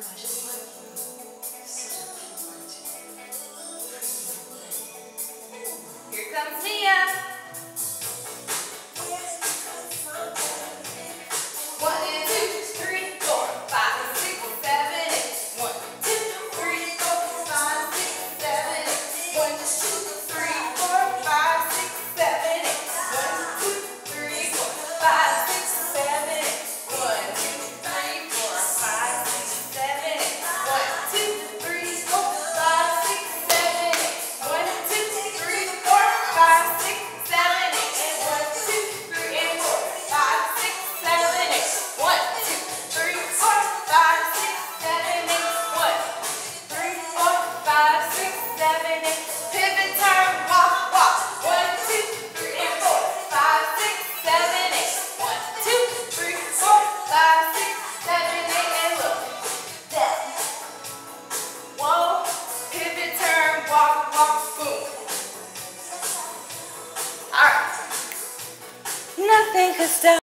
Here comes Mia. 1, 2, 3, 4, 5, 6, 7, 8. 1, 2, 3, 4, 5, 6, 7, 8. 1, 2, 3, 4, 5, 6, 7, 8. 1, 2, 3, 4, 5, 6, 7, 8. 1, 2, 3, 4, 5, 6, 7, 8. 1, 2, 3, 4, 5, 6, 7, 8. 1, 2, 3, 4, 5, 6, 7, 8. And 1, 2, 3, and 4, 5, 6, 7, 8. 1, 2, 3, 4, 5, 6, 7, 8. 1, 3, 4, 5, 6, 7, 8. Pivot, turn, walk, walk. 1, 2, 3, and 4, 5, 6, 7, 8. 1, 2, 3, 4, 5, 6, 7, 8. And look, that. Whoa, pivot, turn, walk, walk, boom. All right. Nothing could stop.